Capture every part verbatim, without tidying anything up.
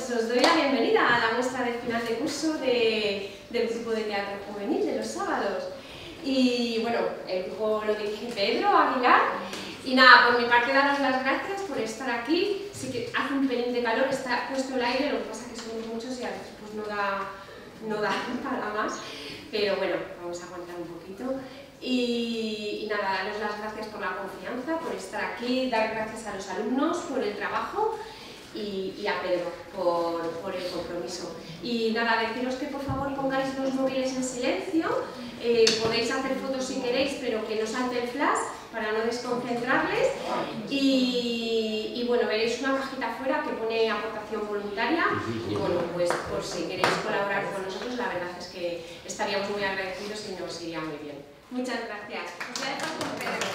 pues os doy la bienvenida a la muestra de final de curso de, del grupo de teatro juvenil de los sábados. Y bueno, el grupo lo dirige Pedro Aguilar. Y nada, por mi parte daros las gracias por estar aquí. Sí que hace un pelín de calor, está puesto el aire, lo que pasa es que somos muchos y a veces pues no da, no da para más. Pero bueno, vamos a aguantar un poquito. Y, y nada, daros las gracias por la confianza, por estar aquí, dar gracias a los alumnos por el trabajo y, y a Pedro por, por el compromiso. Y nada, deciros que por favor pongáis los móviles en silencio, eh, podéis hacer fotos si queréis, pero que no salte el flash para no desconcentrarles. Y, y bueno, veréis una cajita afuera que pone aportación voluntaria y bueno, pues por si queréis colaborar con nosotros, la verdad es que estaríamos muy agradecidos y nos iría muy bien. Muchas gracias. Os voy a dejar con Pedro.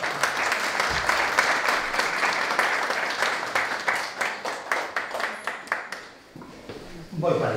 Voy para allá.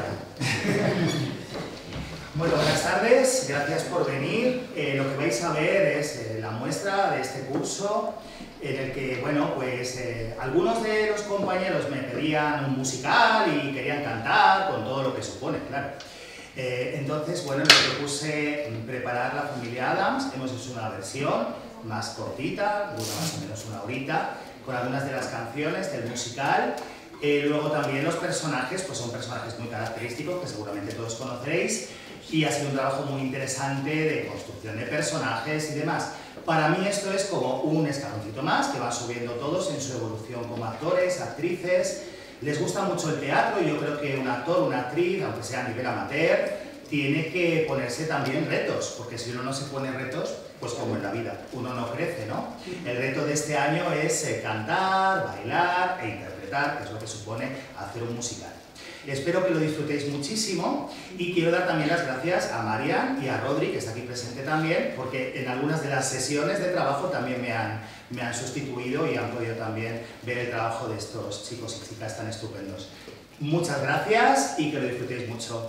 Bueno, buenas tardes, gracias por venir. Eh, lo que vais a ver es eh, la muestra de este curso en el que, bueno, pues eh, algunos de los compañeros me pedían un musical y querían cantar con todo lo que supone, claro. Eh, entonces, bueno, les propuse preparar La Familia Addams. Hemos hecho una versión más cortita, dura más o menos una horita, con algunas de las canciones del musical. Eh, luego también los personajes, pues son personajes muy característicos que seguramente todos conoceréis y ha sido un trabajo muy interesante de construcción de personajes y demás. Para mí esto es como un escaloncito más que van subiendo todos en su evolución como actores, actrices. Les gusta mucho el teatro y yo creo que un actor, una actriz, aunque sea a nivel amateur, tiene que ponerse también retos, porque si uno no se pone retos, pues como en la vida, uno no crece, ¿no? El reto de este año es eh, cantar, bailar e interpretar, que es lo que supone hacer un musical. Espero que lo disfrutéis muchísimo y quiero dar también las gracias a Marian y a Rodri, que está aquí presente también, porque en algunas de las sesiones de trabajo también me han, me han sustituido y han podido también ver el trabajo de estos chicos y chicas tan estupendos. Muchas gracias y que lo disfrutéis mucho.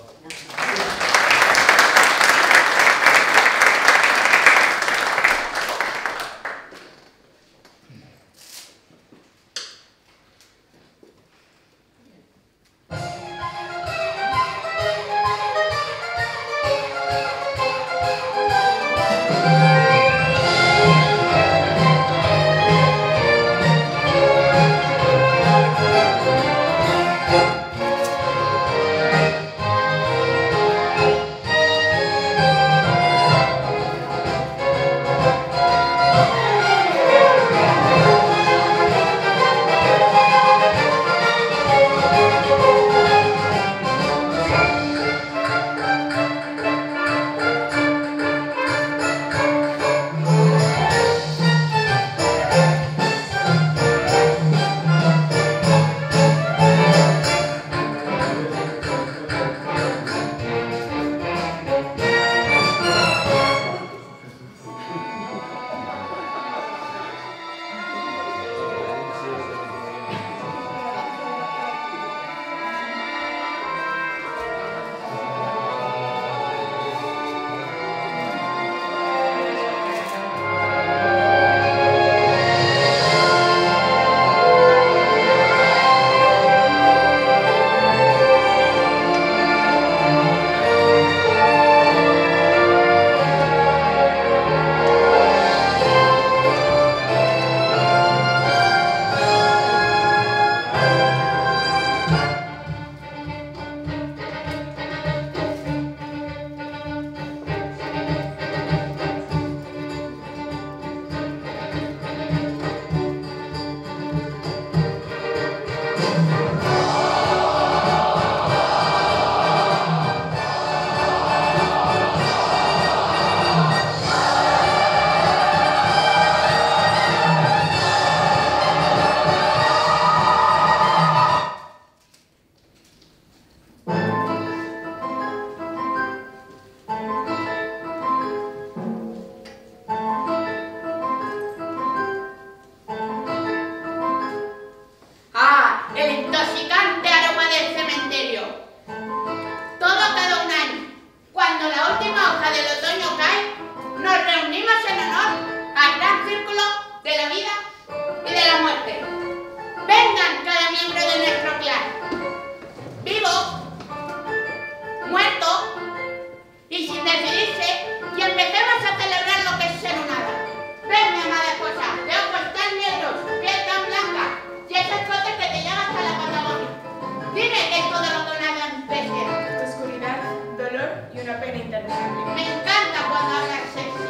pene interminable. Me encanta cuando hablas sexy.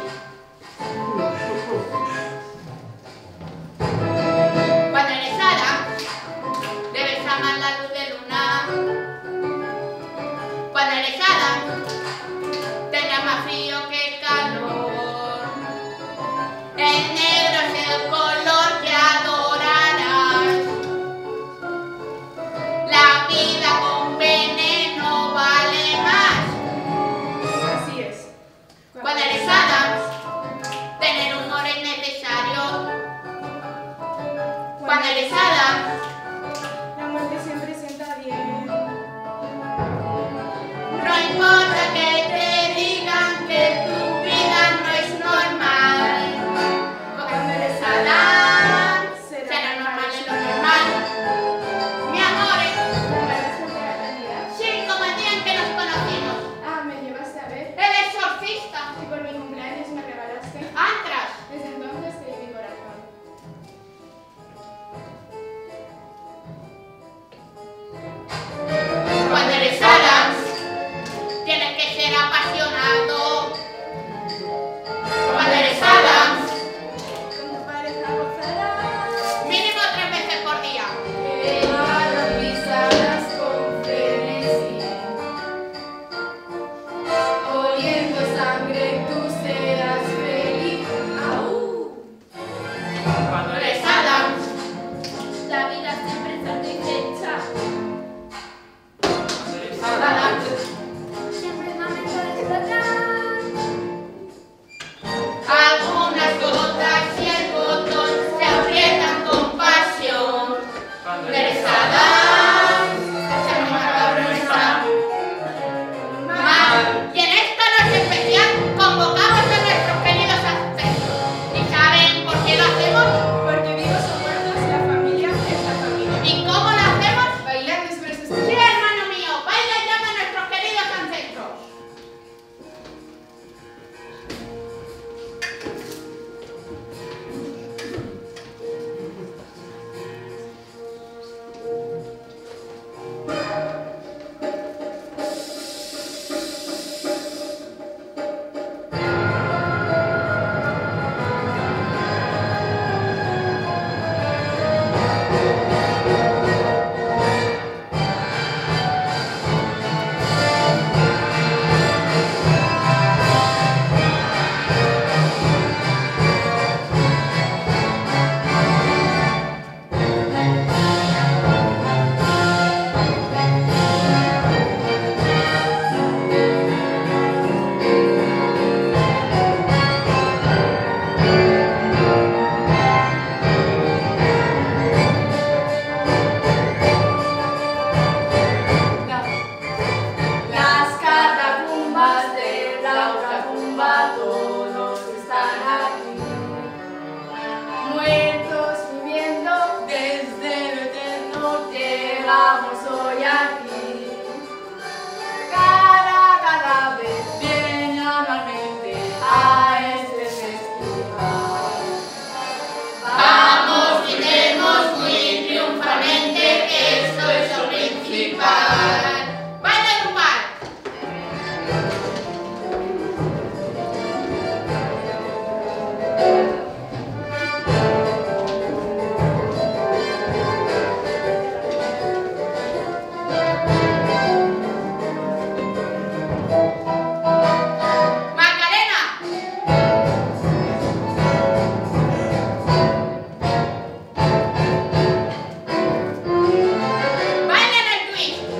Cuando eres hada, debes amar la luz de luna. Cuando eres hada, tendrás más frío que calor. El negro es el color que adorarás. La vida con veneno vale más. Así es. Cuando eres hada, tener humor es necesario. Cuando eres hada, La muerte siempre sienta bien. no importa que te digan que tu vida no es normal. Cuando eres hada, será normal en lo normal. Mi amor, ¿La verdad es la realidad? sí, como el día en que nos conocimos. Ah, me llevaste a ver. El exorcista. Y por mi cumpleaños me regalaste. Antras. Desde entonces te di mi corazón. Cuando eres hada, tienes que ser apasionado. Cuando eres hada, Con tu pareja gozarás. mínimo tres veces por día. Quemar pisadas con frenesí. Oliendo sangre tú serás feliz. ¡Au! Cuando eres hada, La vida siempre es satisfecha. cuando eres hada, Siempre es momento de explotar. algunas gotas y el botón se aprietan con pasión. Cuando eres hada, se me macabro está mal. Y en esta noche especial convocamos a nuestros queridos ancestros. ¿Y saben por qué lo hacemos? Porque vivos o muertos, la familia es la familia. ¿Y cómo lo hacemos? Bailando sobre sus Sí, hermano mío, baila y llama a nuestros queridos ancestros. Las catacumbas de la ultracumba, todos están aquí. Muertos viviendo desde lo eterno, llegamos hoy aquí. Cada cadáver viene anualmente a este festival. Vamos, brindemos muy triunfalmente, esto es lo principal. ¡Baila lumbar! ¡Macarena! ¡Baila en el twist!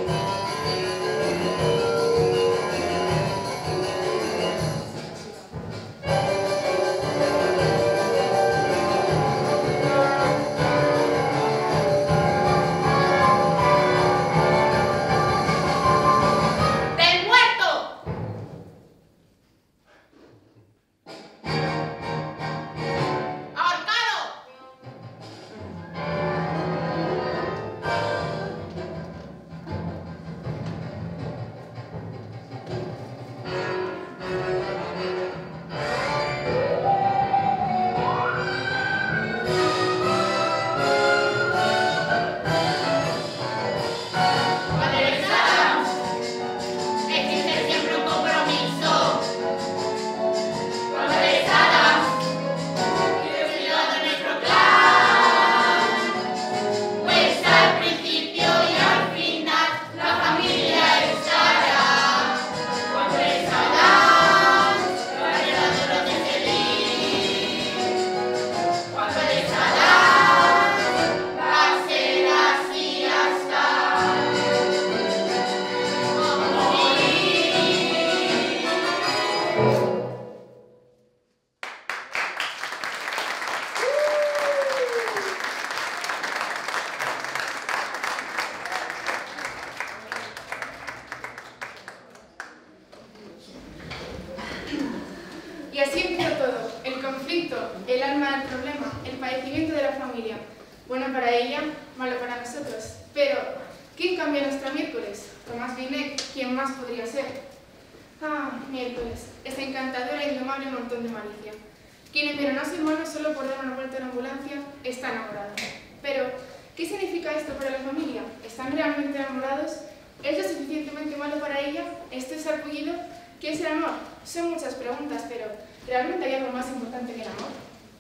nacimiento de la familia. Bueno para ella, malo para nosotros. Pero, ¿quién cambia nuestra miércoles? Tomás Binet, ¿quién más podría ser? Ah, miércoles, esa encantadora e indomable montón de malicia. Quien enviaron a su hermano solo por dar una vuelta a la ambulancia está enamorado. Pero, ¿qué significa esto para la familia? ¿Están realmente enamorados? ¿Es lo suficientemente malo para ella? ¿Esto es sarpullido? ¿Qué es el amor? Son muchas preguntas, pero ¿realmente hay algo más importante que el amor?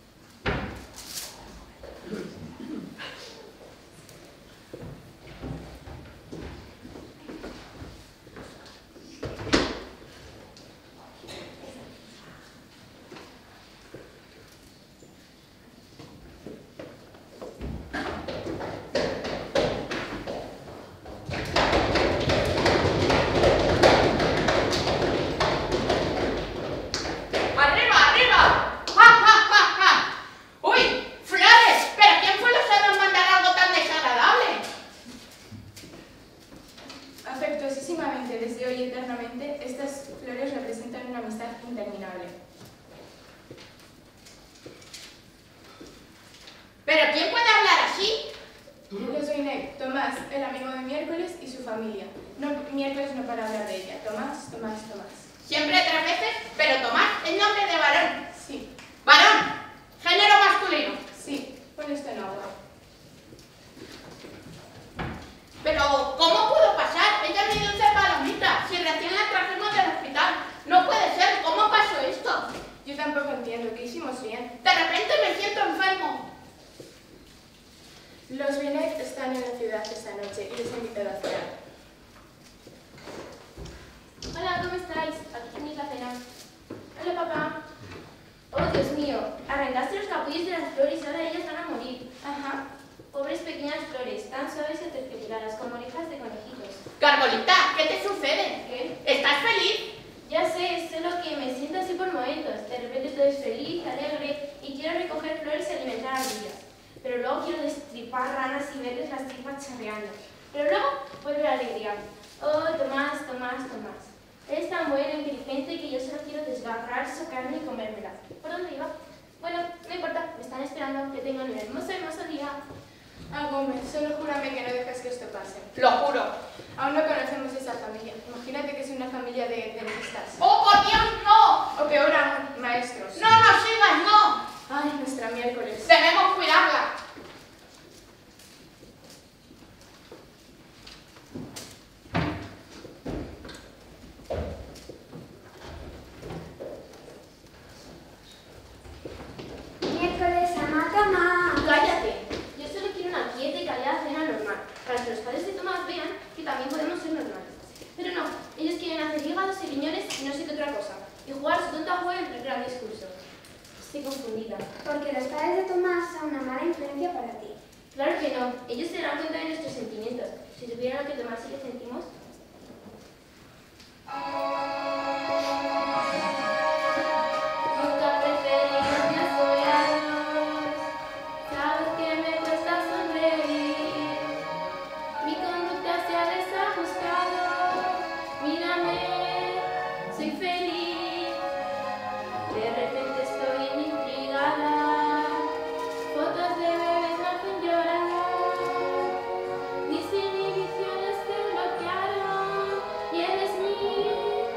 Afectuosísimamente, desde hoy y eternamente, estas flores representan una amistad interminable. ¿Pero quién puede hablar así? Los Binet, Tomás, el amigo de Miércoles y su familia. No, Miércoles no para hablar de ella. Tomás, Tomás, Tomás. Siempre tres veces, pero Tomás es nombre de varón. Sí, Varón, género masculino. sí, pon esto en agua. Pero, ¿cómo pudo pasar? Ella me dio un palomita. Si recién la trajimos del hospital. No puede ser. ¿Cómo pasó esto? Yo tampoco entiendo, ¿qué hicimos bien? De repente me siento enfermo. Los Binet están en la ciudad esta noche y les he invitado a cenar. Hola, ¿cómo estáis? Aquí tenéis la cena. Hola, papá. Oh, Dios mío, arrancaste los capullos de las flores y ahora ellas van a morir. Ajá. Pobres pequeñas flores, tan suaves y aterciopeladas, como orejas de conejitos. Carbolita, ¿qué te sucede? ¿Qué? ¿Estás feliz? Ya sé, es solo que me siento así por momentos. De repente todo es feliz, alegre y quiero recoger flores y alimentar ardillas. Pero luego quiero destripar ranas y verles las tripas chorreando. Pero luego vuelve la alegría. Oh, Tomás, Tomás, Tomás. Eres tan bueno e inteligente que yo solo quiero desgarrar su carne y comérmela. ¿Por dónde iba? Bueno, no importa, me están esperando. Que tengan un hermoso, hermoso día. Ah, Gómez, solo júrame que no dejas que esto pase. Lo juro. Aún no conocemos esa familia. Imagínate que es una familia de dentistas. ¡Oh, por Dios, no! O peor aún, maestros. ¡No nos sigas, no! Ay, nuestra Miércoles. Debemos cuidarla. Miércoles, ama, cama. Cállate. Yo solo quiero una quieta y callada cena normal, para que los padres de Tomás vean que también podemos ser normales. Pero no, ellos quieren hacer hígados y riñones y no sé qué otra cosa, y jugar su tonta juego en el gran discurso. Estoy confundida. Porque los padres de Tomás son una mala influencia para ti. Claro que no, ellos se dan cuenta de nuestros sentimientos. Si supieran lo que Tomás y yo sentimos. Nunca preferí los apoyados. Sabes que me cuesta sonreír. Mi conducta se ha desajustado. Mírame, soy feliz. De repente estoy intrigada. Fotos de bebés me hacen llorar. Mis inhibiciones te bloquearon y eres mi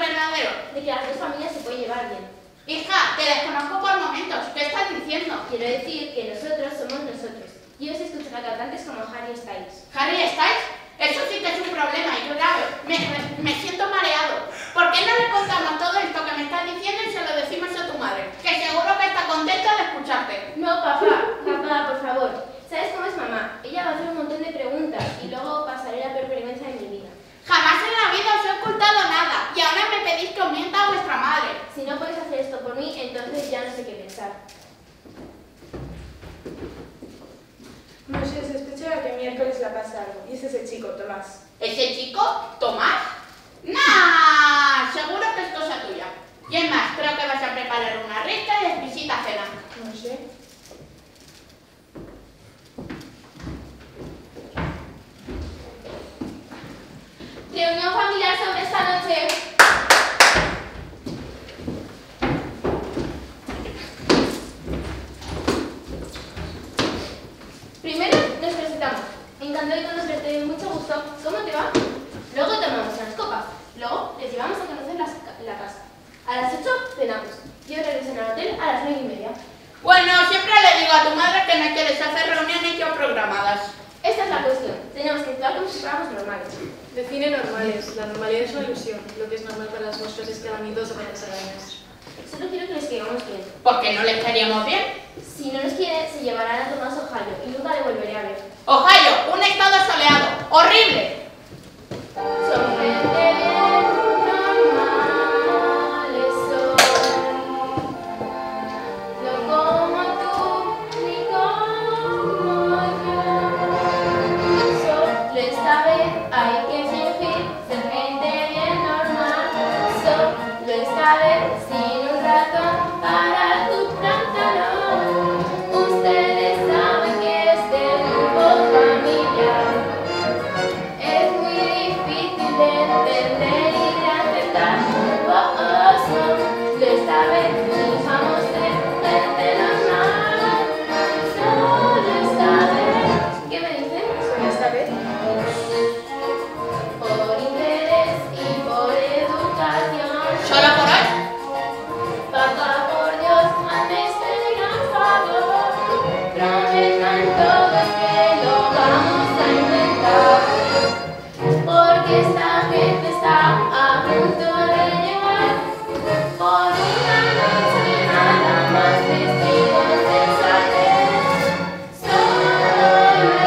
verdadero? De que las dos familias se pueden llevar bien. Hija, te desconozco por momentos. ¿Qué estás diciendo? Quiero decir que nosotros somos nosotros. Y os escucho a cantantes como Harry Styles. ¿Harry Styles? Eso sí que es un problema y yo grave. Me, me, me siento mareado. ¿Por qué no le contamos todo esto que me estás diciendo y se lo decimos a tu madre? Que seguro que está contenta de escucharte. No, papá, papá, por favor. ¿Sabes cómo es mamá? Ella va a hacer un montón de preguntas y luego pasaré la peor vergüenza de mi vida. Jamás en la vida os he ocultado nada y ahora me pedís que os mienta a vuestra madre. Si no podéis hacer esto por mí, entonces ya no sé qué pensar. No sé, sospechaba que miércoles la pasa algo. Y es ese chico, Tomás. ¿Ese chico? ¿Tomás? ¡Nah! Seguro que es cosa tuya. Y es más, creo que vas a preparar una rica y exquisita cena. No sé. Reunión familiar sobre esta noche. Primero nos presentamos. Encantado de conocerte, mucho gusto. ¿Cómo te va? Luego tomamos unas copas. Luego les llevamos a conocer la, la casa. A las ocho cenamos. Yo regreso al hotel a las nueve y media. Bueno, siempre le digo a tu madre que no quieres hacer reuniones ya programadas. Esta es la cuestión. Tenemos que actuar como si fuéramos normales. Define normales. La normalidad es una ilusión. Lo que es normal para las nuestras es que hagan dos o para años. Solo quiero que les quedemos bien. ¿Por qué no les queríamos bien? Si no nos quiere, se llevarán a Tomás Ohio y nunca le volveré a ver. Ohio, un estado soleado. ¡Horrible! Son gente bien normales, son. No como tú ni como yo. Solo esta vez hay que fingir ser gente bien normal. Solo esta vez sin un ratón para tu pantalón. Ustedes saben que este grupo familiar es muy difícil de entender y de aceptar. Oh, oh, solo esta vez fijamos ser gente normal. Solo esta vez. ¿Qué me dicen? ¿Solo esta vez? Por interés y por educación. ¿Solo por hoy? Papá, por Dios, hazme este gran favor. Prometan todos que lo vamos a intentar. Porque esta gente está a punto de llegar. Por una noche nada más testigos de sangre. Solo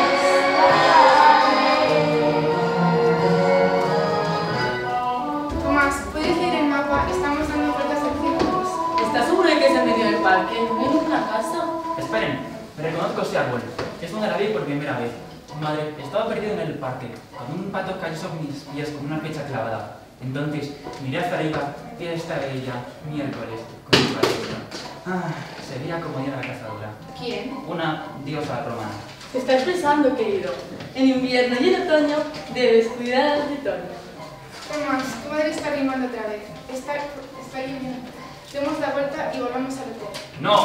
esta vez. Tomás, ¿puedes leer el mapa? Estamos dando vueltas en círculos. ¿Estás seguro de que es en medio del parque? ¿No hay ninguna casa? Esperen, me reconozco este árbol. Es donde la vi por primera vez. Madre, estaba perdido en el parque, con un pato cayó sobre mis pies con una flecha clavada. Entonces miré hacia arriba y estaba ella, miércoles, con mi paleta. Ah, sería como ir a la cazadora. ¿Quién? Una diosa romana. Se está expresando, querido. En invierno y en otoño debes cuidar al retoño. Tomás, tu madre está rimando otra vez. Está, está lloviendo. Demos la vuelta y volvamos al hotel. ¡No!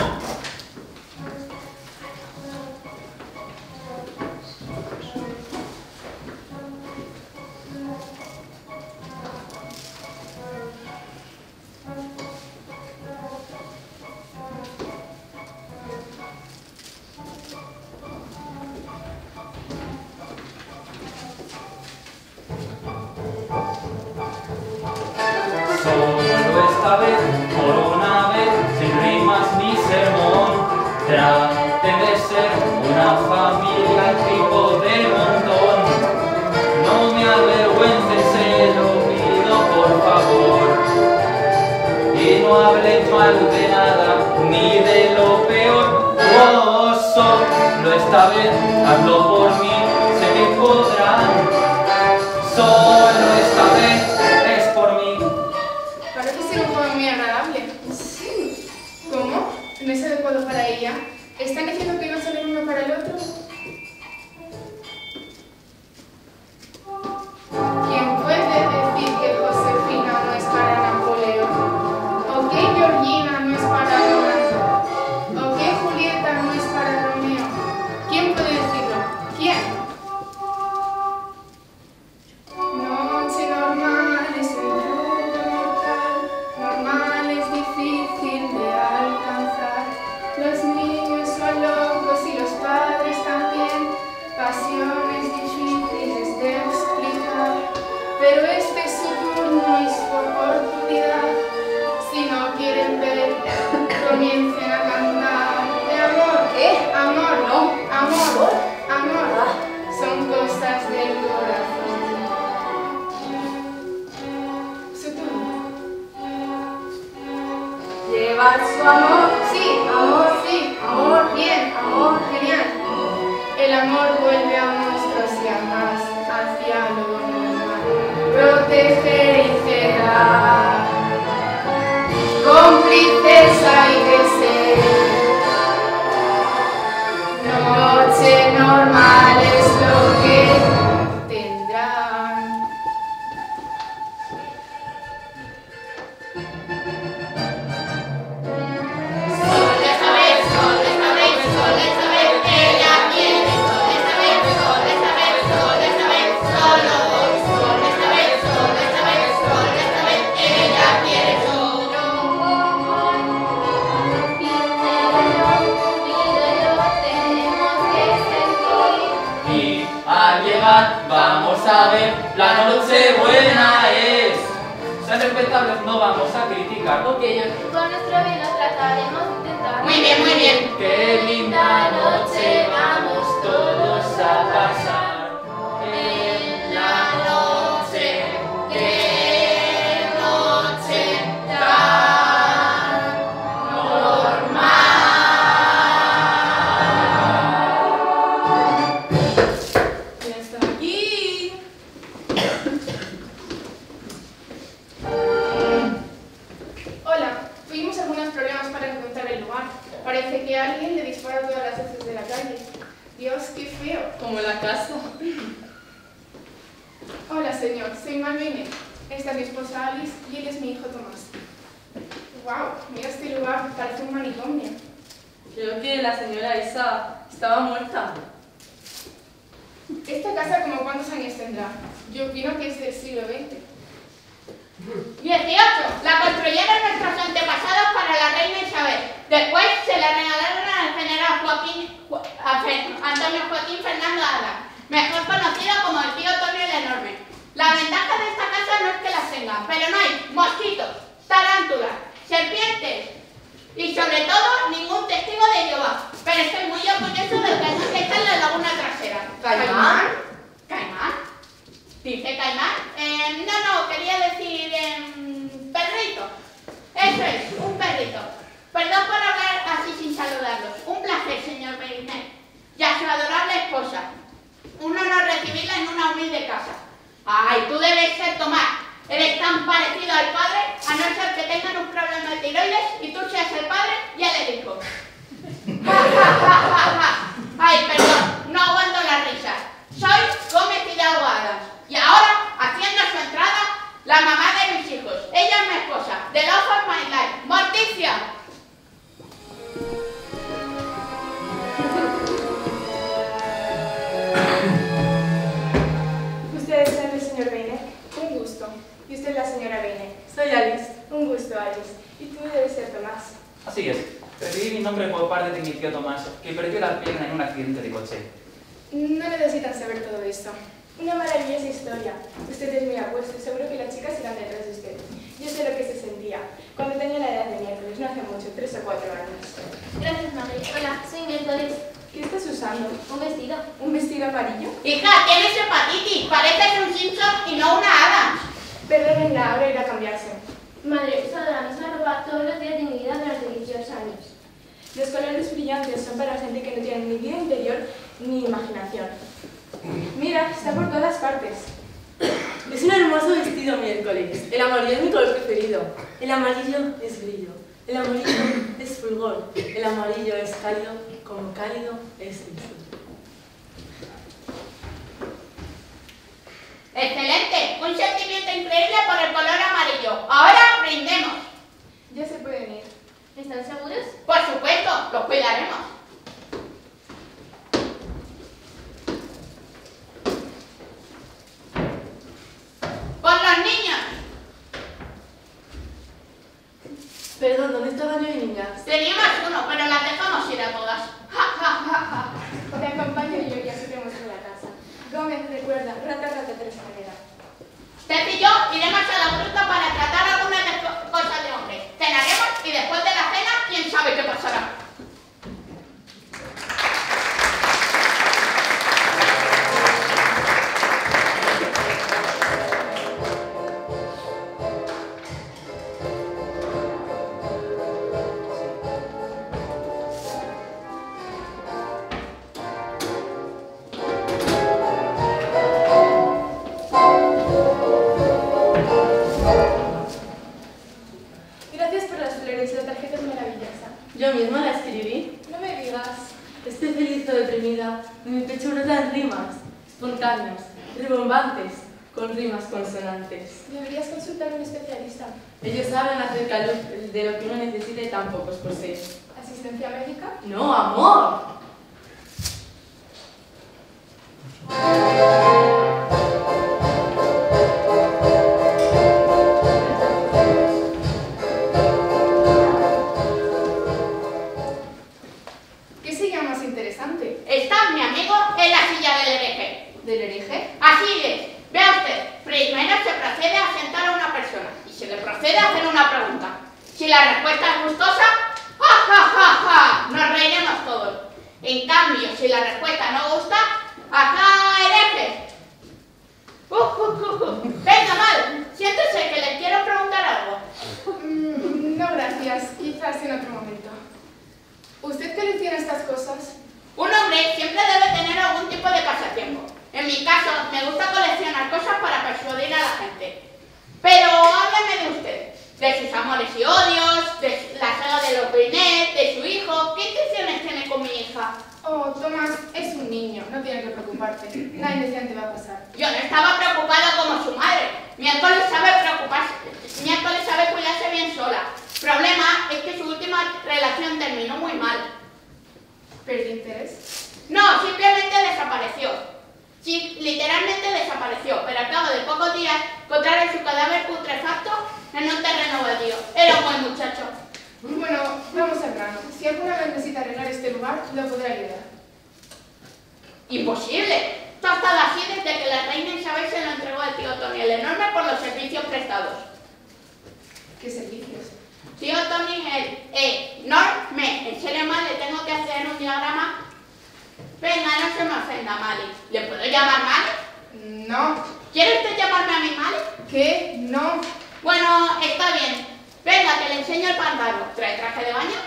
Solo esta vez, por una vez, sin rimas ni sermón, traten de ser una familia tipo de montón. No me avergüencen, se lo pido por favor. Y no hablen mal de nada, ni de lo peor. Oh, solo esta vez, hazlo por mí, sé que podrán. Solo esta vez. Parece ser un joven muy agradable. Sí. ¿Cómo? ¿No es adecuado para ella? ¿Están diciendo que no salen uno para el otro? ¿Quién puede decir que Josefina no es para Napoleón? ¿O que Georgina no es para Lorenzo? ¿O que Julieta no es para Romeo? ¿Quién puede decirlo? ¿Quién? Noche normal es el llevar su amor. Sí, amor, sí, amor, bien, amor, genial. El amor vuelve a monstruos y a más hacia lo normal. Proteger y cerrar. Cómplices hay que ser. Noche normal es lo que tendrán. Sol esta vez, sol esta vez, sol esta vez, ella quiere. Sol esta vez, sol esta vez, sol esta vez, solo hoy. Sol esta vez, sol esta vez, sol esta vez, ella quiere solo. Y al llegar vamos a ver, la noche buena es. Sean respetables, no vamos a criticar. Ok, con nuestro bien lo trataremos de intentar. Muy bien, muy bien. Qué linda noche vamos todos a pasar. En la noche, qué noche tan normal. Ya está aquí. Hola, tuvimos algunos problemas para encontrar el lugar. Parece que alguien le dispara a todas las luces de la calle. Dios, qué feo. Como la casa. Hola, señor. Soy Malvine. Esta es mi esposa Alice y él es mi hijo Tomás. Wow, mira este lugar, parece un manicomio. Creo que la señora Isa estaba muerta. ¿Esta casa como cuántos años tendrá? Yo opino que es del siglo veinte. dieciocho. La construyeron nuestros antepasados para la reina Isabel. Después se la regalaron al general Joaquín, Ju- a Fe- Antonio Joaquín Fernando Ada, mejor conocido como el tío Tonio el Enorme. La ventaja de esta casa no es que las tenga, pero no hay mosquitos, tarántulas, serpientes y sobre todo ningún testigo de Jehová. Pero estoy muy orgulloso del caimán que está en la laguna trasera. ¿Caimán? ¿Caimán? ¿Dice caimán? Eh, no, no, quería decir em, perrito. Eso es, un perrito. Perdón por hablar así sin saludarlos. Un placer, señor Peinet. Y a su adorable esposa. Un honor recibirla en una humilde casa. Ay, tú debes ser Tomás. Eres tan parecido al padre, a no ser que tengan un problema de tiroides y tú seas el padre y él el hijo. Ja, ja, ja, ja, ja. Ay, perdón, no aguanto la risa. Soy Gómez Hidalgo Adams. Y ahora, haciendo su entrada, la mamá de mis hijos. Ella es mi esposa, the love of my life, Morticia. Usted es el señor Beinet. Un gusto. Y usted es la señora Beinet. Soy Alice. Un gusto, Alice. Y tú debes ser Tomás. Así es, recibí mi nombre por parte de mi tío Tomás, que perdió la pierna en un accidente de coche. No necesitan saber todo esto. Una maravillosa historia. Usted es muy apuesto, seguro que las chicas irán detrás de usted. Yo sé lo que se sentía cuando tenía la edad de miércoles, no hace mucho, tres o cuatro años. Gracias, Mari. Hola, soy miércoles. ¿Qué estás usando? Un vestido. ¿Un vestido amarillo? Hija, tienes hepatitis. Pareces un Simpson y no una Adams. Perdónenla, ahora irá a cambiarse. Madre, he usado la misma ropa todos los días de mi vida durante dieciocho años. Los colores brillantes son para gente que no tiene ni vida interior ni imaginación. Mira, está por todas partes. Es un hermoso vestido miércoles. El amarillo es mi color preferido. El amarillo es brillo. El amarillo es fulgor. El amarillo es cálido, como cálido es el sol. Excelente. Un sentimiento increíble por el color amarillo. Ahora brindemos. Ya se pueden ir. ¿Están seguros? Por supuesto, los cuidaremos. ¡Por los niños! Perdón, ¿dónde está el baño de niñas? Teníamos uno, pero las dejamos ir a todas. Ja, ja, ja, ja. Te acompaño yo y asumimos en la casa. Gómez, recuerda, rata, rata, tres manera. Steph y yo iremos a la gruta para tratar algunas de co- cosas de hombre. Cenaremos y después de la cena, quién sabe qué pasará. Yo misma la escribí. No me digas. Estoy feliz o deprimida, en mi pecho brotan rimas, espontáneos, rebombantes, con rimas consonantes. Deberías consultar a un especialista. Ellos hablan acerca de lo que uno necesita y tan pocos poseen. ¿Asistencia médica? ¡No, amor! ¿Qué sería más interesante? Está mi amigo en la silla del hereje. ¿Del hereje? Así es. Vea usted, primero se procede a sentar a una persona y se le procede a hacer una pregunta. Si la respuesta es gustosa, ¡ja, ja, ja, ja! Nos reiremos todos. En cambio, si la respuesta no gusta, ¡ajá, hereje! Uh, uh, uh, uh. Venga, mal, siéntese que le quiero preguntar algo. Mm, no, gracias. Quizás en otro momento. ¿Usted qué le tiene a estas cosas? Un hombre siempre debe tener algún tipo de pasatiempo. En mi caso, me gusta coleccionar cosas para persuadir a la gente. Pero hábleme de usted, de sus amores y odios, de la saga de los Binet, de su hijo. ¿Qué intenciones tiene con mi hija? Oh, Tomás, es un niño. No tiene que preocuparte. Nada indecente va a pasar. Yo no estaba preocupada como su madre. Miércoles sabe preocuparse, miércoles sabe cuidarse bien sola. Problema es que su última relación terminó muy mal. ¿Perdió interés? No, simplemente desapareció. Sí, literalmente desapareció, pero al cabo de pocos días encontraron su cadáver putrefacto en un terreno baldío. Era un buen muchacho. Bueno, vamos al grano. Si alguna vez necesita arreglar este lugar, lo podré ayudar. Imposible. Esto ha estado así desde que la reina Isabel se lo entregó al tío Tony el Enorme por los servicios prestados. ¿Qué servicios? Tío Tony el Enorme. En serio, mal, le tengo que hacer un diagrama. Venga, no se me ofenda, Mali. ¿Le puedo llamar Mali? No. ¿Quiere usted llamarme a mi Mali? ¿Qué? No. Bueno, está bien. Venga, que le enseño el pantano. ¿Trae traje de baño?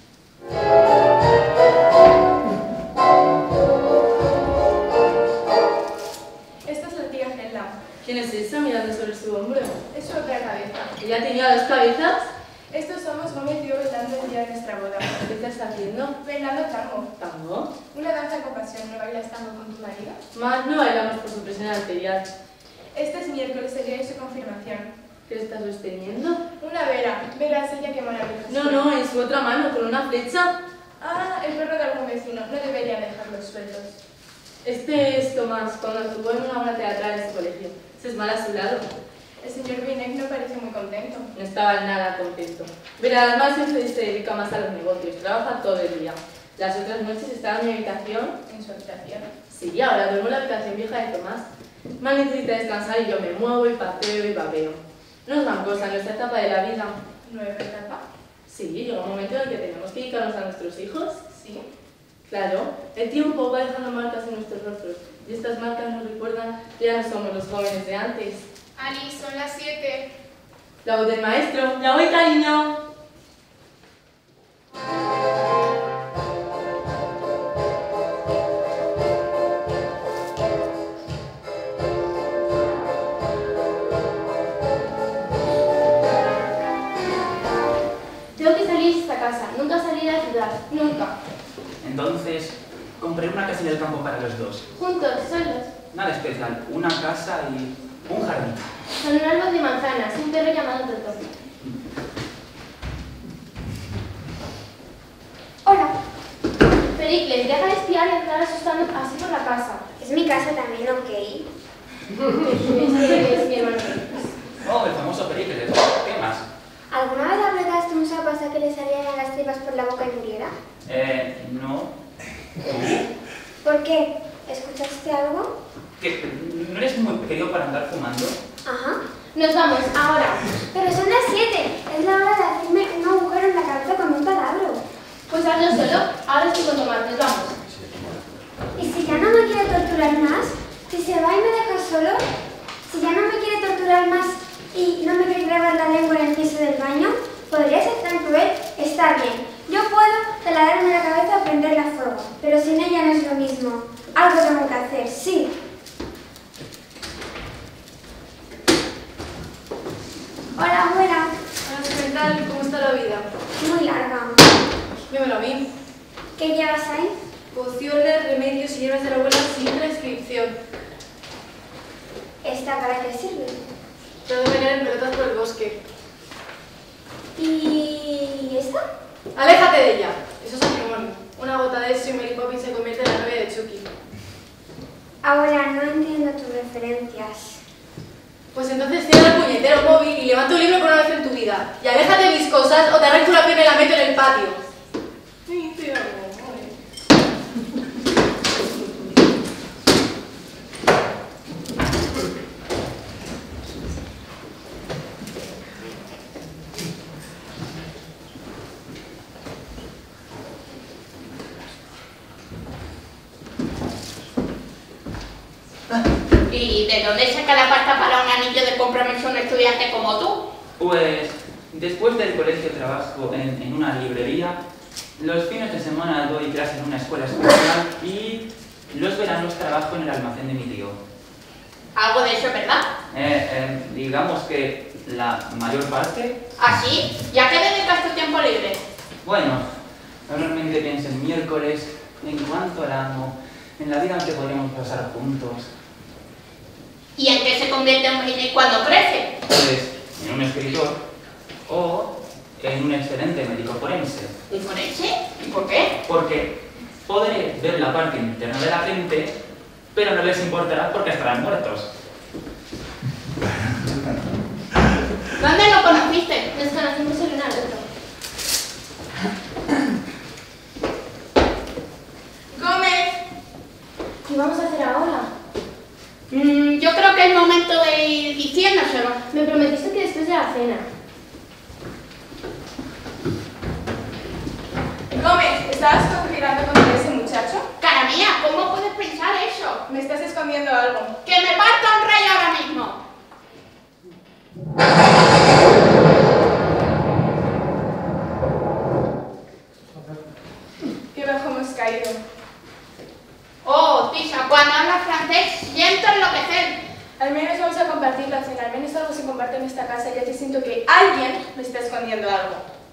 Esta es la tía Helda. ¿Quién es esa mirando sobre su hombro? Es su otra cabeza. ¿Ella tenía dos cabezas? Estos somos Gómez y yo bailando el día de nuestra boda. ¿Qué estás haciendo? Bailando tango. ¿Tango? Una danza con pasión. ¿No bailas tango con tu marido? Más no bailamos por su presión arterial. Este es miércoles, el día de su confirmación. ¿Qué le estás sosteniendo? Una vera. Verás ella qué maravillosa. No, no, en su otra mano, con una flecha. Ah, el perro de algún vecino. No debería dejarlos sueltos. Este es Tomás, cuando actuó en una obra teatral en su colegio. Ese es mal a su lado. El señor Binek no parece muy contento. No estaba nada contento. Pero además siempre se dedica más a los negocios, trabaja todo el día. Las otras noches estaba en mi habitación. ¿En su habitación? Sí, ahora duermo en la habitación vieja de Tomás. Más necesita descansar y yo me muevo y paseo y babeo. No es gran cosa en nuestra etapa de la vida. ¿Nueva etapa? Sí, llega un momento en el que tenemos que dedicarnos a nuestros hijos. Sí. Claro, el tiempo va dejando marcas en nuestros rostros y estas marcas nos recuerdan que ya no somos los jóvenes de antes. Ani, son las siete. La voz del maestro. ¡Ya voy, cariño! Tengo que salir de esta casa. Nunca salí de la ciudad. Nunca. Entonces, compré una casilla del campo para los dos. Juntos, solos. Nada especial, una casa y un jardín. Con un árbol de manzanas y un perro llamado Totó. Hola, Pericles, deja de espiar y andar asustando así por la casa. es mi casa también, ok. Ese es mi hermano Pericles. Oh, el famoso Pericles. ¿Qué más? ¿Alguna vez apretaste un sapo hasta que le salieran las tripas por la boca y muriera? Eh, no. ¿Por qué? ¿Escuchaste algo? ¿Qué? ¿No eres muy pequeño para andar fumando? Ajá. Nos vamos, ahora. Pero son las siete. Es la hora de hacerme un agujero en la cabeza con un taladro. Pues hazlo solo. Ahora estoy con Tomás. Nos vamos. ¿Y si ya no me quiere torturar más? ¿Si se va y me deja solo? ¿Si ya no me quiere torturar más y no me quiere grabar la lengua en el piso del baño? ¿Podría ser tan cruel? Está bien. Yo puedo taladrarme la cabeza o prenderla a fuego, pero sin ella no es lo mismo. Algo tengo que hacer, sí. Hola, abuela. Hola, ¿qué tal? ¿Cómo está la vida? Muy larga. Dímelo a mí. ¿Qué llevas ahí? Pociones, remedios y hierbas de la abuela sin prescripción. ¿Esta para qué sirve? Puedo venir en pelotas por el bosque. ¿Y esta? ¡Aléjate de ella! Eso es matrimonio. Una gota de eso y Mary Poppins se convierte en la novia de Chucky. Abuela, no entiendo tus referencias. Pues entonces cierra el puñetero móvil y levanta un libro por una vez en tu vida. Y aléjate de mis cosas o te arranco una pierna y la meto en el patio. Sí, te amo. ¿Y de dónde saca la pasta para un anillo de compromiso a un estudiante como tú? Pues después del colegio trabajo en, en una librería, los fines de semana doy clase en una escuela especial y los veranos trabajo en el almacén de mi tío. Algo de eso, ¿verdad? Eh, eh, digamos que la mayor parte. ¿Así? ¿Ya que dedicas tu tiempo libre? Bueno, normalmente pienso en miércoles, en cuanto al amo, en la vida que podríamos pasar juntos. ¿Y en qué se convierte un niño cuando crece? Pues en un escritor o en un excelente médico forense. ¿Un forense? ¿Y por qué? Porque podré ver la parte interna de la gente, pero no les importará porque estarán muertos. ¿Dónde lo conociste? Nos conocimos el uno al otro. ¡Gómez! ¿Qué vamos a hacer ahora? Mm, yo creo que es momento de ir diciéndoselo. Me prometiste que después de la cena. Gómez, ¿estabas conspirando contra ese muchacho? Cara mía, ¿cómo puedes pensar eso? Me estás escondiendo algo. ¡Que me parta un rayo ahora mismo! Qué bajo hemos caído. Oh, Tisa, cuando hablas francés siento enloquecer. Al menos vamos a compartir la cena. Al menos algo se comparte en esta casa, ya que siento que alguien me está escondiendo algo.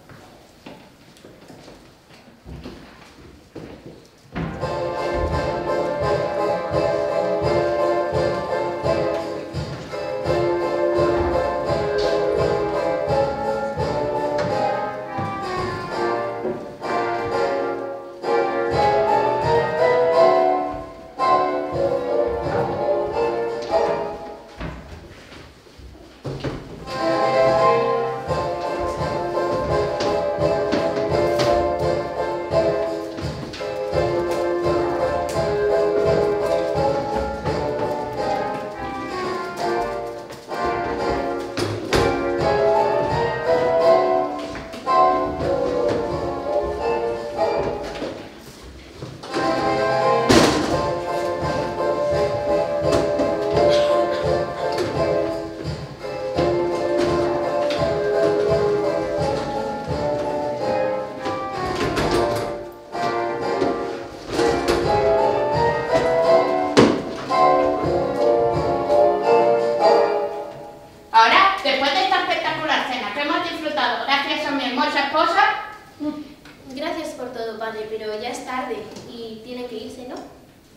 pero ya es tarde y tiene que irse, ¿no?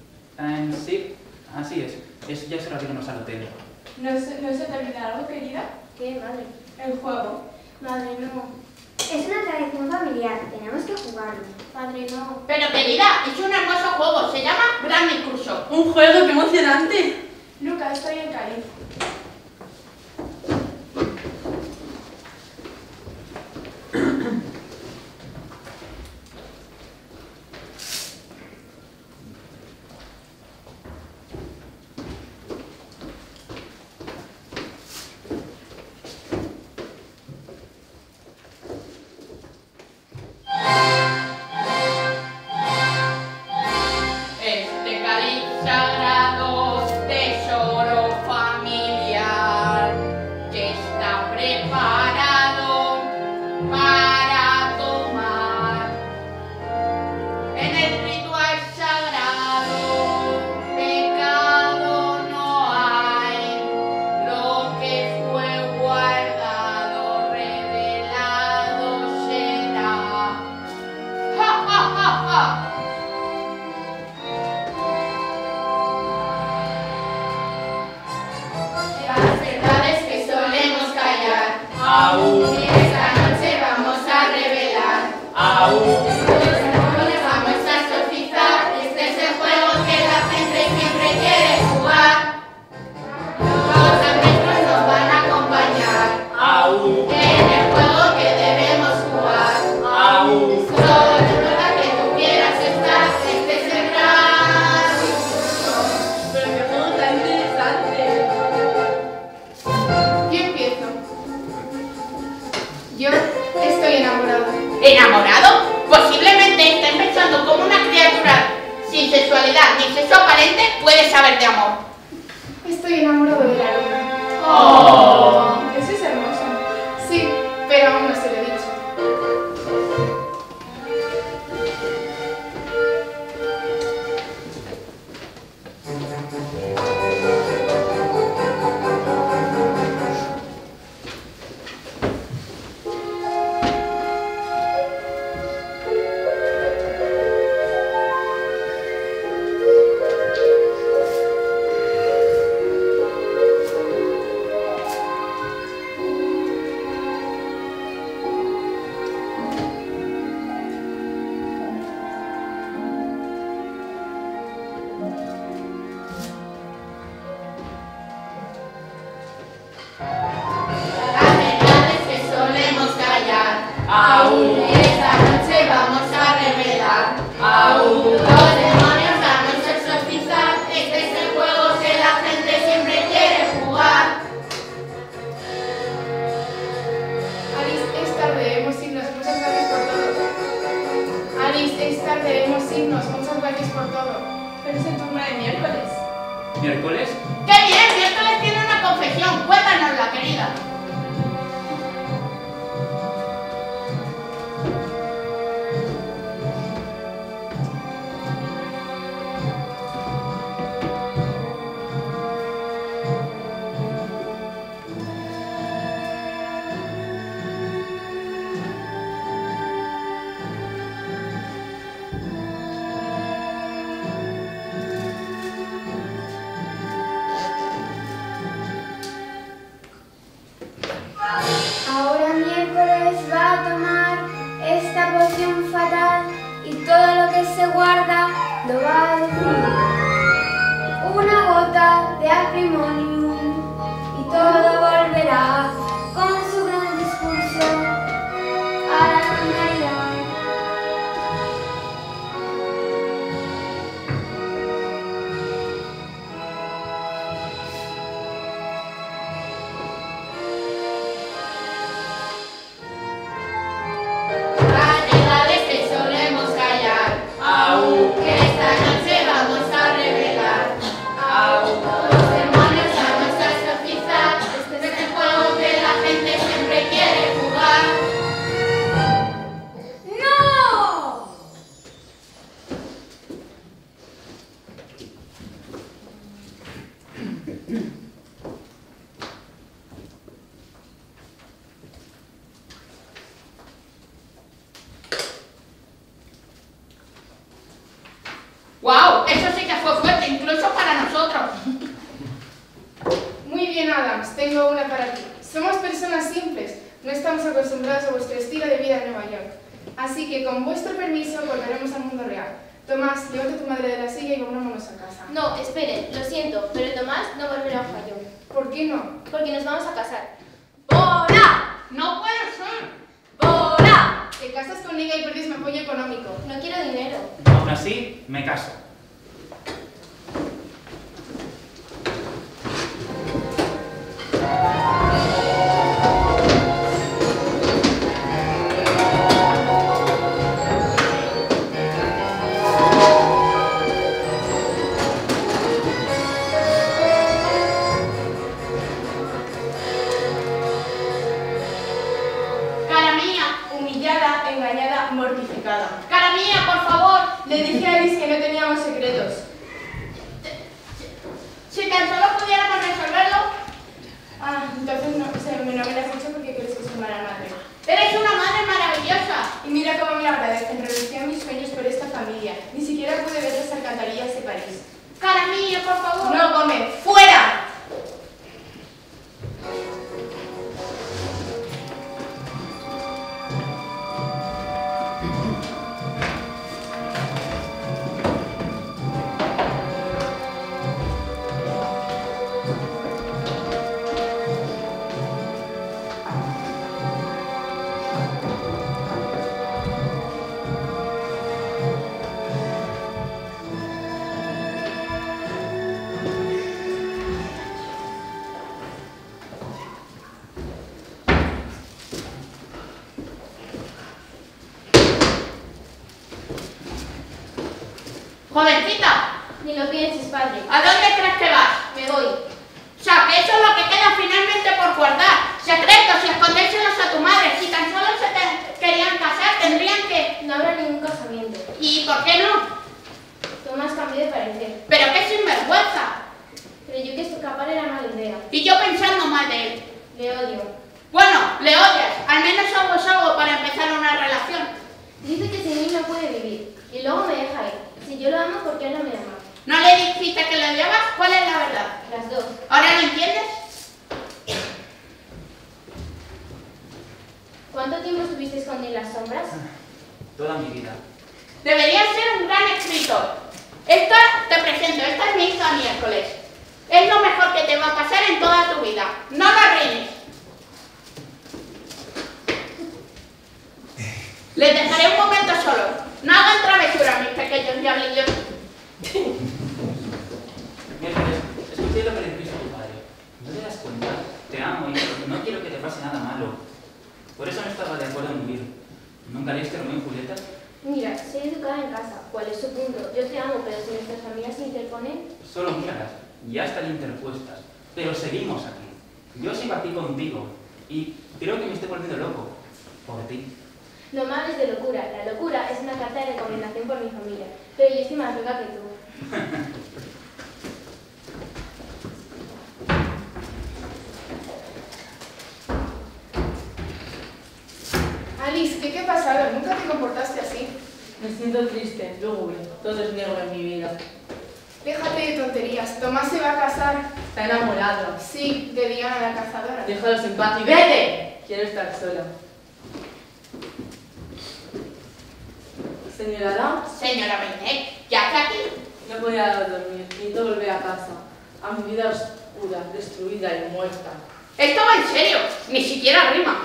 Um, sí, así es. es. Ya es hora de irnos al hotel. ¿No se, ¿No se termina algo, querida? ¿Qué, madre? El juego. Madre, no. Es una tradición familiar, tenemos que jugarlo. Padre, no. Pero querida, es un hermoso juego, se llama Gran Discurso. ¡Un juego, qué emocionante! Luca, estoy en Cádiz. Este cáliz sagrado, tesoro familiar. enamorado. ¿Enamorado? Posiblemente estén pensando como una criatura sin sexualidad ni sexo aparente puede saber de amor. Estoy enamorado de la luna. Oh. Eso es hermoso. Sí, pero aún no se lo he dicho. Aún esta noche vamos a revelar, aún los demonios vamos a exorcizar. Este es el juego que la gente siempre quiere jugar. Alice, es tarde, debemos irnos. Muchas gracias por todo. Alice, es tarde, debemos irnos. Muchas gracias por todo. Pero es el turno de miércoles. ¿Miércoles? ¡Qué bien! Miércoles tiene una confesión. Cuéntanosla, querida. Ahora miércoles va a tomar esta poción fatal y todo lo que se guarda lo va a decir. Una gota de acrimonium y todo volverá con su gran discurso a la normalidad. Vanidades que solemos callar, aunque esta noche vamos a revelar, aún los demonios vamos a exorcizar. Este es el juego que la gente siempre quiere jugar. ¡No! ¡Wow! Eso sí que fue fuerte, incluso para nosotros. Muy bien, Adams, tengo una para ti. Somos personas simples, no estamos acostumbrados a vuestro estilo de vida en Nueva York. Así que, con vuestro permiso, volveremos al mundo real. Tomás, llévate a tu madre de la silla y vámonos a casa. No, esperen, lo siento, pero Tomás no volverá a fallo. ¿Por qué no? Porque nos vamos a casar. ¡Bora! ¡No puede ser! ¡Bora! Te casas con ella y pierdes mi apoyo económico. No quiero dinero. Aún así, me caso. Cara mía, Humillada, engañada, mortificada. cara mía, por favor. Le dije a Alice que no teníamos secretos. Si tan solo pudiéramos resolverlo. Ah, entonces no, o sea, no me lo has dicho porque crees que soy mala madre. Eres una madre maravillosa. Y mira cómo me agradecen, renuncié a mis sueños por esta familia. Ni siquiera pude ver las alcantarillas de París. Cara mía, por favor. No, Gómez, ¡fuera! Jovencita, Ni lo pienses, padre. ¿a dónde crees que vas? Me voy. O sea, que eso es lo que queda finalmente por guardar. Secretos y escondérselos a tu madre. Si tan solo se te querían casar, tendrían que... No habrá ningún casamiento. ¿Y por qué no? Tomás cambió de parecer. Pero qué sinvergüenza. Creyó que escapar era mala idea. Y yo pensando mal de él. Le odio. Bueno, le odias. Al menos algo es algo para empezar una relación. Dice que sin mí no puede vivir. Y luego me deja ir. Si yo lo amo, ¿por qué él no me ama? ¿No le dijiste que lo odiabas? ¿Cuál es la verdad? Las dos. ¿Ahora lo entiendes? ¿Cuánto tiempo estuviste escondido en las sombras? Toda mi vida. Deberías ser un gran escritor. Esta, te presento, esta es mi hija miércoles. Es lo mejor que te va a pasar en toda tu vida. No la arruines. Les dejaré un momento solos. No hagan travesuras, mis pequeños diablillos. Miércoles, escuché lo que le dijiste a tu padre. ¿No te das cuenta? Te amo y no quiero que te pase nada malo. Por eso no estaba de acuerdo en huir. ¿Nunca leíste Romeo y Julieta? Mira, soy educada en casa. ¿Cuál es su punto? Yo te amo, pero si nuestras familias se interponen... Solo míralas. Ya están interpuestas. Pero seguimos aquí. Yo sigo aquí contigo. Y creo que me estoy volviendo loco. Por ti. No me hables de locura. La locura es una carta de recomendación por mi familia. Pero yo estoy más loca que tú. Alice, ¿qué, qué ha pasado? Nunca te comportaste así. Me siento triste, lúgubre. Todo es negro en mi vida. Déjate de tonterías. Tomás se va a casar. Está enamorado. Sí, de Diana la cazadora. Déjalo en paz y vete. Quiero estar sola. Señora Lam, Señora Beinet, ¿ya está aquí? no voy a dormir. Necesito volver a casa. A mi vida oscura, destruida y muerta. Esto va en serio. Ni siquiera rima.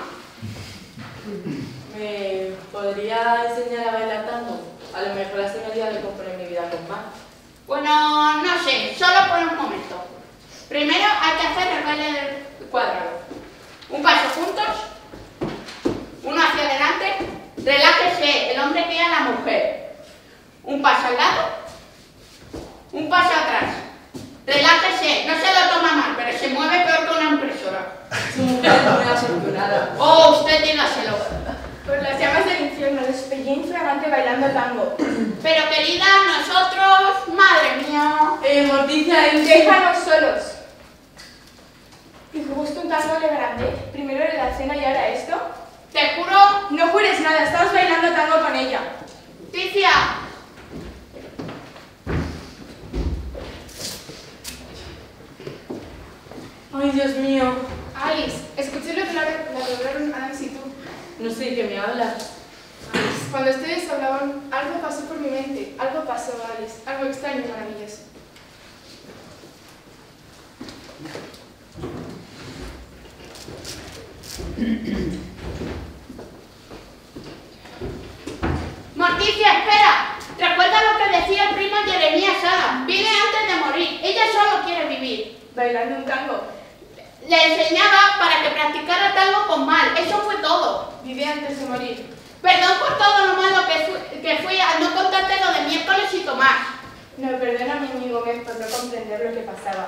¿Me podría enseñar a bailar tango? A lo mejor así me ayuda a componer mi vida con más. Bueno, no sé. Solo por un momento. Primero hay que hacer el baile del cuadrado. Un paso juntos. Uno hacia adelante. Relájese, el hombre guía a la mujer. Un paso al lado. Un paso atrás. Relájese, no se lo toma mal, pero se mueve peor que una impresora. Su mujer es muy afortunada. Oh, usted dígaselo. Por las llamas del infierno, les pegué infragante bailando tango. Pero querida, nosotros... Madre mía. Eh, Morticia, el... Déjanos solos. ¿Y justo un tango de grande? Primero de la cena y ahora esto. Te juro... No jures nada, estamos bailando tango con ella. Ticia. Ay, Dios mío. Alice, escuché lo que la, la lograron Alice y tú. No sé de qué me hablas. Alice, cuando ustedes hablaban, algo pasó por mi mente. Algo pasó, Alice. Algo extraño y maravilloso. Morticia, espera. Recuerda lo que decía el primo Jeremías Sara. Vive antes de morir. Ella solo quiere vivir. Bailando un tango. Le enseñaba para que practicara tango con mal. Eso fue todo. Vive antes de morir. Perdón por todo lo malo que fui, que fui al no contarte lo de miércoles y Tomás. No, perdona a mi amigo Gómez por no comprender lo que pasaba.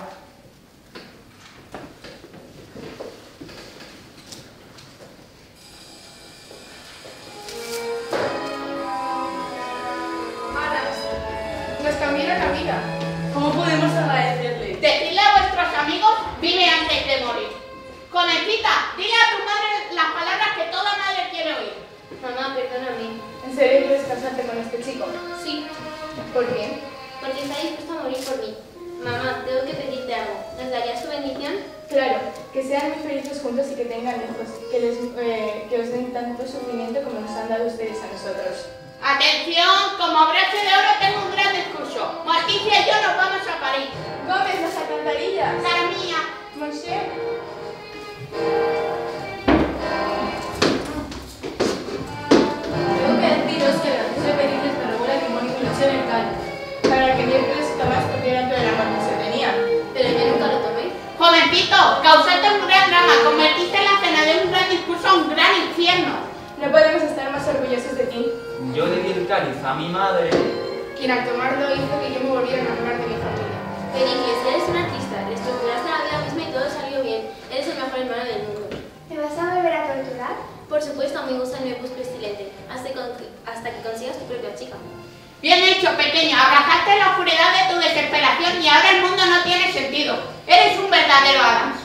Adams, nos cambiaron la vida. ¿Cómo podemos agradecerle? Decidle a vuestros amigos, vive antes de morir. Jovencita, dile a tu madre las palabras que toda madre quiere oír. Mamá, perdóname. ¿En serio quieres casarte con este chico? Sí, ¿Por qué? porque está dispuesto a morir por mí. Mamá, tengo que pedirte algo. ¿Nos darías tu bendición? Claro, que sean muy felices juntos y que tengan hijos, que, les, eh, que os den tanto sufrimiento como nos han dado ustedes a nosotros. Atención, como broche de oro tengo un gran discurso. Morticia y yo nos vamos a París. Gómez, las alcantarillas. Cara mía. Monsieur. Tengo que deciros que el acceso de pedirles me regula el limón y me lo eché en el caldo. Para que miércoles y Tomás perdieran todo el amor que se tenían. Pero yo nunca lo tomé. Jovencito, causaste un gran drama. Convertiste la cena de un gran discurso a un gran infierno. No podemos estar más orgullosos de ti. Yo le di el cáliz a mi madre quien al tomarlo hizo que yo me volviera a enamorar de mi familia. Pericles, eres un artista, le estructuraste la vida misma y todo salió bien. Eres el mejor hermano del mundo. ¿Me vas a volver a torturar? Por supuesto, a mí me gusta el nebus pestilente, hasta, hasta que consigas tu propia chica. Bien hecho, pequeño. Abrazaste la oscuridad de tu desesperación y ahora el mundo no tiene sentido. Eres un verdadero Adams.